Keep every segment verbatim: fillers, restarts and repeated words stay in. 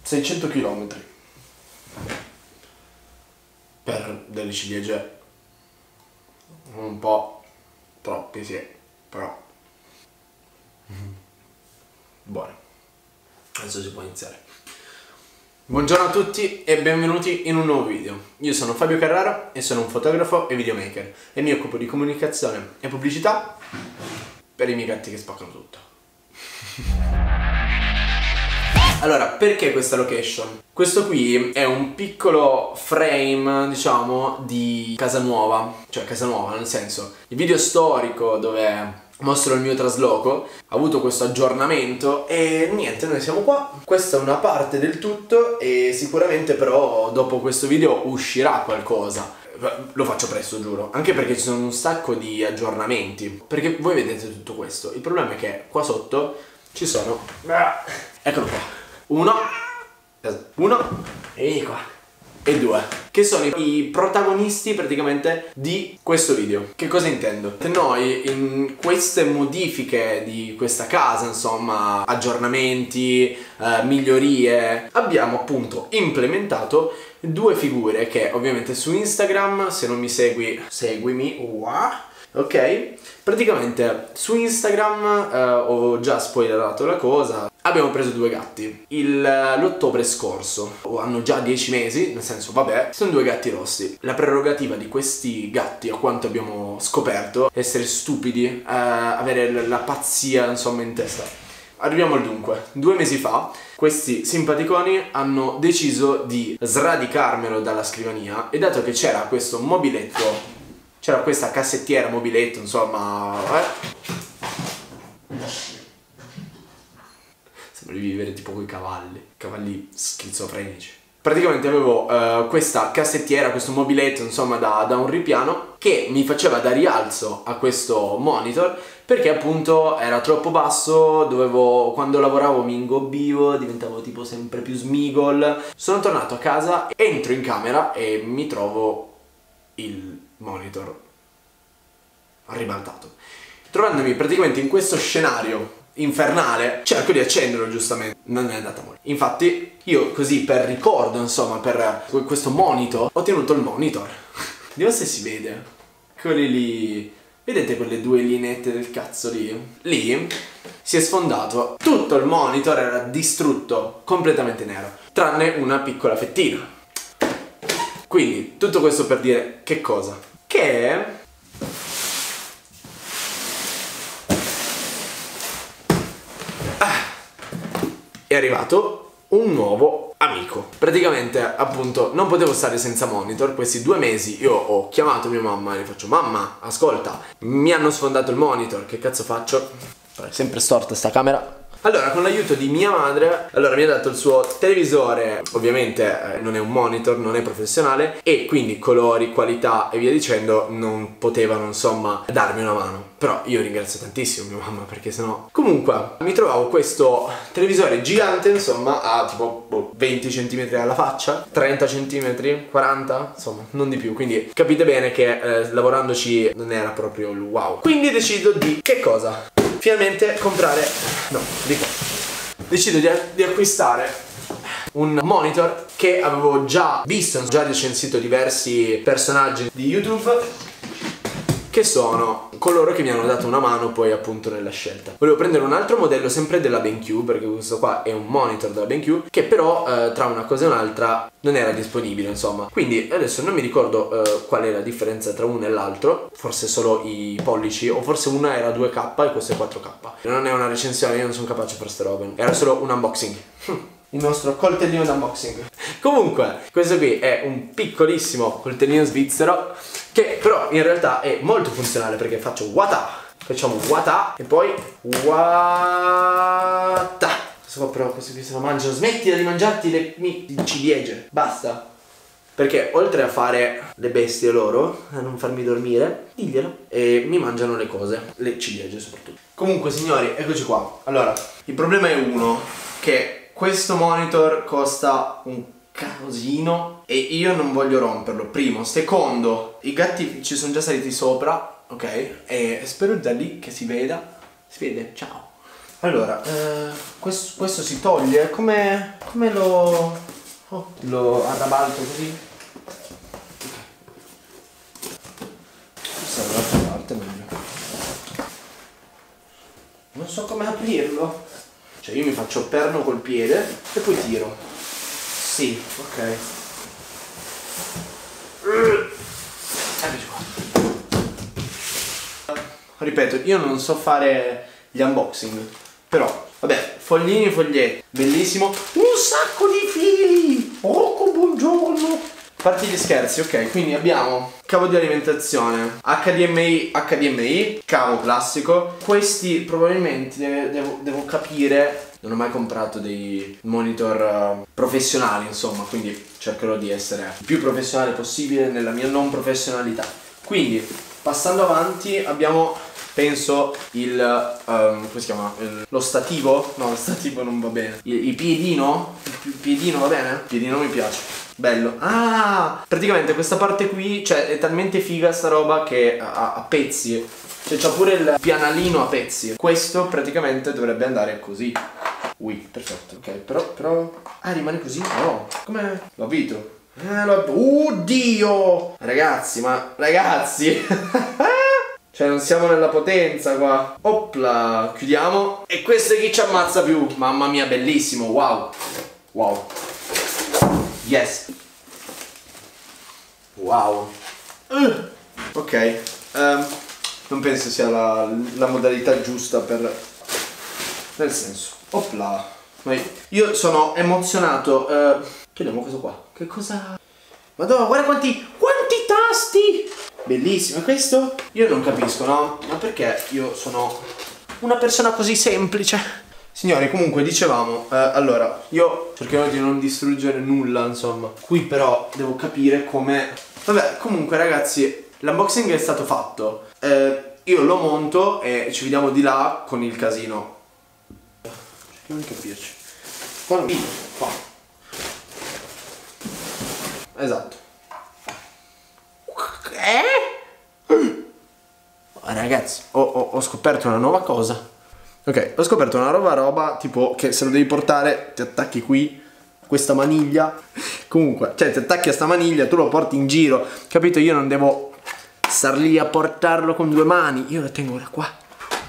seicento chilometri per delle ciliegie un po' troppi, sì, però buone. Adesso si può iniziare. Buongiorno a tutti e benvenuti in un nuovo video. Io sono Fabio Carrara e sono un fotografo e videomaker e mi occupo di comunicazione e pubblicità per i miei gatti che spaccano tutto. Allora, perché questa location? Questo qui è un piccolo frame, diciamo, di casa nuova. Cioè casa nuova, nel senso, il video storico dove mostro il mio trasloco ha avuto questo aggiornamento e niente, noi siamo qua. Questa è una parte del tutto e sicuramente però dopo questo video uscirà qualcosa. Lo faccio presto, giuro, anche perché ci sono un sacco di aggiornamenti, perché voi vedete tutto questo. Il problema è che qua sotto ci sono, eccolo qua, uno uno e qua e due, che sono i protagonisti praticamente di questo video. Che cosa intendo? Noi in queste modifiche di questa casa, insomma, aggiornamenti, eh, migliorie, abbiamo appunto implementato due figure che ovviamente su Instagram, se non mi segui, seguimi, wow. Ok? Praticamente su Instagram eh, ho già spoilerato la cosa. Abbiamo preso due gatti l'ottobre scorso, hanno già dieci mesi, nel senso vabbè, sono due gatti rossi. La prerogativa di questi gatti, a quanto abbiamo scoperto, è essere stupidi, eh, avere la pazzia insomma in testa. Arriviamo al dunque. Due mesi fa questi simpaticoni hanno deciso di sradicarmelo dalla scrivania e dato che c'era questo mobiletto, c'era questa cassettiera mobiletto, insomma, eh, sembra di vivere tipo coi cavalli, cavalli schizofrenici. Praticamente avevo uh, questa cassettiera, questo mobiletto, insomma, da, da un ripiano che mi faceva da rialzo a questo monitor perché appunto era troppo basso, dovevo, quando lavoravo mi ingobbivo, diventavo tipo sempre più smigol. Sono tornato a casa, entro in camera e mi trovo il monitor ribaltato. Trovandomi praticamente in questo scenario infernale, cerco di accenderlo, giustamente non è andata molto. Infatti io così per ricordo, insomma, per questo monitor ho tenuto il monitor. Vediamo se si vede quelli lì, vedete quelle due lineette del cazzo lì? Lì si è sfondato, tutto il monitor era distrutto, completamente nero, tranne una piccola fettina. Quindi tutto questo per dire che cosa? Che è arrivato un nuovo amico. Praticamente, appunto, non potevo stare senza monitor. Questi due mesi io ho chiamato mia mamma e gli faccio: mamma, ascolta, mi hanno sfondato il monitor, che cazzo faccio? È sempre storta sta camera. Allora, con l'aiuto di mia madre, allora mi ha dato il suo televisore. Ovviamente eh, non è un monitor, non è professionale, e quindi colori, qualità e via dicendo non potevano, insomma, darmi una mano. Però io ringrazio tantissimo mia mamma, perché sennò... Comunque, mi trovavo questo televisore gigante, insomma, a tipo boh, venti centimetri alla faccia, trenta centimetri, quaranta, insomma, non di più. Quindi capite bene che eh, lavorandoci non era proprio il wow. Quindi decido di... che cosa? Finalmente comprare... no, di qua. Decido di, di acquistare un monitor che avevo già visto, già recensito diversi personaggi di YouTube, che sono coloro che mi hanno dato una mano poi appunto nella scelta. Volevo prendere un altro modello sempre della BenQ, perché questo qua è un monitor della BenQ, che però eh, tra una cosa e un'altra non era disponibile, insomma. Quindi adesso non mi ricordo eh, qual è la differenza tra uno e l'altro, forse solo i pollici, o forse una era due K e questo è quattro K. Non è una recensione, io non sono capace a fare ste robe, era solo un unboxing. Il nostro coltellino d'unboxing. Comunque, questo qui è un piccolissimo coltellino svizzero che però in realtà è molto funzionale, perché faccio wata, facciamo wata e poi wata. Questo qua però, questo qui se lo mangiano, smettila di mangiarti le mie ciliegie, basta. Perché oltre a fare le bestie loro, a non farmi dormire, diglielo, e mi mangiano le cose, le ciliegie soprattutto. Comunque signori, eccoci qua. Allora, il problema è uno, che questo monitor costa un casino e io non voglio romperlo, primo. Secondo, i gatti ci sono già saliti sopra, ok? E spero da lì che si veda. Si vede, ciao. Allora, eh, questo, questo si toglie, come, come lo, oh, lo arrabalto così? Questa è l'altra parte meglio. Non so come aprirlo. Cioè io mi faccio perno col piede e poi tiro. Sì, ok. Eccoci qua. Ripeto, io non so fare gli unboxing, però, vabbè, foglini e foglietti, bellissimo. Un sacco di fili! Oh, buongiorno! A parte gli scherzi, ok, quindi abbiamo cavo di alimentazione, H D M I, H D M I, cavo classico. Questi probabilmente devo, devo capire, non ho mai comprato dei monitor uh, professionali, insomma, quindi cercherò di essere il più professionale possibile nella mia non professionalità. Quindi, passando avanti, abbiamo, penso, il, um, come si chiama? Il, lo stativo? No, lo stativo non va bene. Il, il piedino? Il piedino va bene? Il piedino mi piace. Bello. Ah, praticamente questa parte qui, cioè è talmente figa sta roba che a, a pezzi, cioè c'ha pure il pianalino a pezzi. Questo praticamente dovrebbe andare così. Ui, perfetto. Ok, però, però... Ah, rimane così? No. Come? L'ho capito. Eh, l'ho... Oddio! Ragazzi, ma... Ragazzi! Cioè non siamo nella potenza qua. Opla, chiudiamo. E questo è chi ci ammazza più. Mamma mia, bellissimo, wow. Wow. Yes. Wow. uh. Ok, um, non penso sia la, la modalità giusta per... Nel senso, opla. Io sono emozionato. uh, Chiudiamo questo qua. Che cosa... Madonna, guarda quanti... Quanti tasti. Bellissimo, e questo? Io non capisco, no? Ma perché io sono una persona così semplice? Signori, comunque dicevamo, eh, allora, io cercherò di non distruggere nulla, insomma. Qui però devo capire come... Vabbè, comunque ragazzi, l'unboxing è stato fatto. Eh, io lo monto e ci vediamo di là con il casino. Cerchiamo di capirci. Qua non... Qua. Esatto. Eh? Ragazzi, ho, ho, ho scoperto una nuova cosa. Ok, ho scoperto una nuova roba, tipo che se lo devi portare, ti attacchi qui, questa maniglia. Comunque, cioè ti attacchi a sta maniglia, tu lo porti in giro, capito? Io non devo star lì a portarlo con due mani, io lo tengo da qua.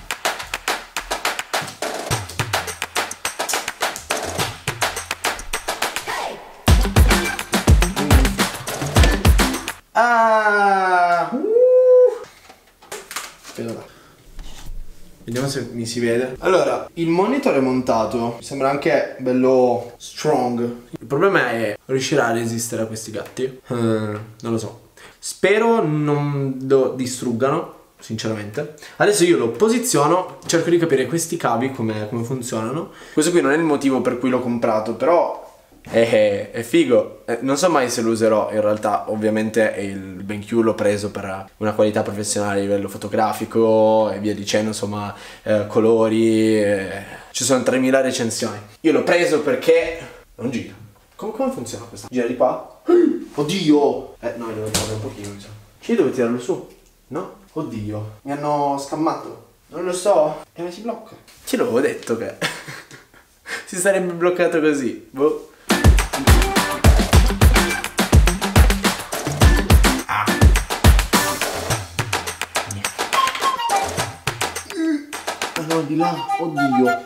Ah! Uh. Aspetta. Vediamo se mi si vede. Allora, il monitor è montato. Mi sembra anche bello strong. Il problema è riuscire a resistere a questi gatti. uh, Non lo so. Spero non lo distruggano, sinceramente. Adesso io lo posiziono, cerco di capire questi cavi come, come funzionano. Questo qui non è il motivo per cui l'ho comprato, però è, è figo. eh, Non so mai se lo userò. In realtà ovviamente il BenQ l'ho preso per una qualità professionale a livello fotografico e via dicendo, insomma, eh, colori, eh, ci sono tremila recensioni. Io l'ho preso perché non gira. Come, come funziona questa? Gira di qua? Oddio! Eh no, devo tirare un pochino, mi sa. Ci devo tirarlo su? No? Oddio, mi hanno scammato. Non lo so. E ma si blocca. Ci l'avevo detto che si sarebbe bloccato così. Boh. No, di là, oddio.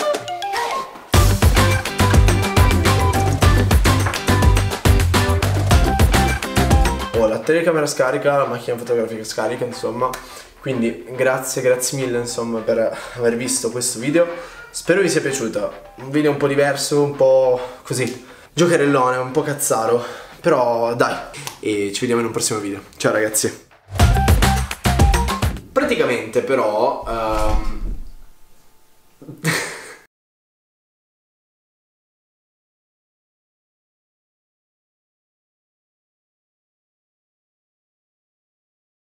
Oh, la telecamera scarica, la macchina fotografica scarica, insomma. Quindi grazie, grazie mille, insomma, per aver visto questo video. Spero vi sia piaciuto. Un video un po' diverso, un po' così, giocherellone, un po' cazzaro. Però dai, e ci vediamo in un prossimo video. Ciao ragazzi. Praticamente però... Um...